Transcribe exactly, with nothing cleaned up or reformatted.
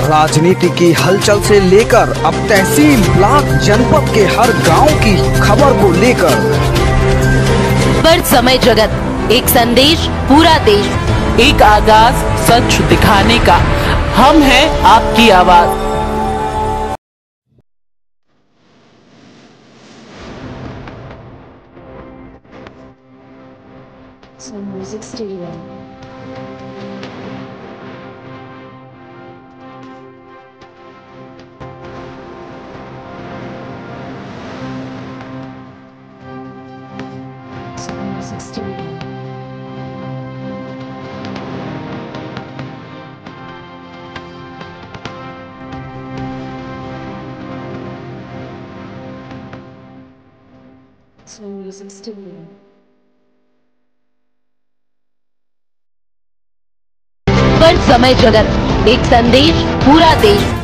राजनीति की हलचल से लेकर अब तहसील, ब्लॉक, जनपद के हर गांव की खबर को लेकर पर समय जगत, एक संदेश पूरा देश, एक आगाज सच दिखाने का, हम हैं आपकी आवाज। So Music Studio. So Music Studio. So Music Studio. पर समय जगत, एक संदेश पूरा देश।